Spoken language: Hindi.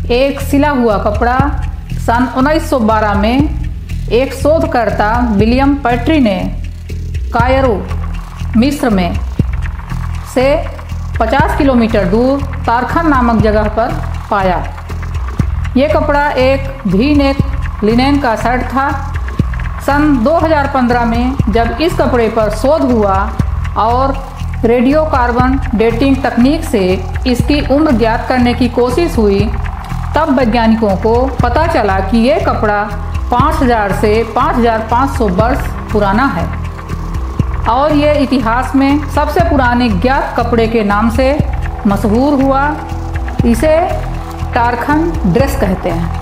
एक सिला हुआ कपड़ा सन 1912 में एक शोधकर्ता विलियम पैट्री ने कायरो मिस्र में से 50 किलोमीटर दूर तारखन नामक जगह पर पाया। ये कपड़ा एक भी नेक लिनेन का शर्ट था। सन 2015 में जब इस कपड़े पर शोध हुआ और रेडियो कार्बन डेटिंग तकनीक से इसकी उम्र ज्ञात करने की कोशिश हुई, तब वैज्ञानिकों को पता चला कि यह कपड़ा 5000 से 5500 वर्ष पुराना है और ये इतिहास में सबसे पुराने ज्ञात कपड़े के नाम से मशहूर हुआ। इसे टारखन ड्रेस कहते हैं।